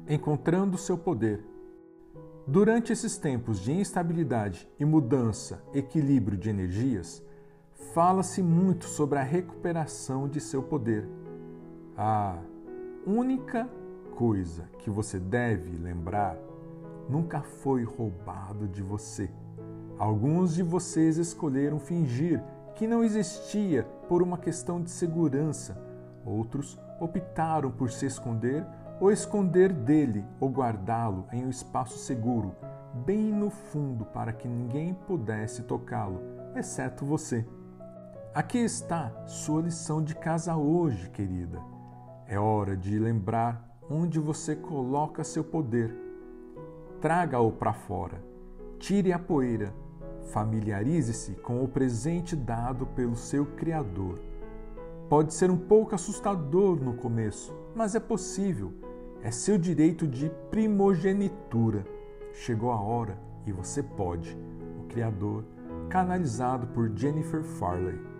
encontrando seu poder. Durante esses tempos de instabilidade e mudança, equilíbrio de energias, fala-se muito sobre a recuperação de seu poder. A única coisa que você deve lembrar nunca foi roubado de você. Alguns de vocês escolheram fingir que não existia por uma questão de segurança. Outros optaram por se esconder ou esconder dele ou guardá-lo em um espaço seguro, bem no fundo para que ninguém pudesse tocá-lo, exceto você. Aqui está sua lição de casa hoje, querida. É hora de lembrar onde você coloca seu poder. Traga-o para fora. Tire a poeira. Familiarize-se com o presente dado pelo seu Criador. Pode ser um pouco assustador no começo, mas é possível. É seu direito de primogenitura. Chegou a hora e você pode. O Criador, canalizado por Jennifer Farley.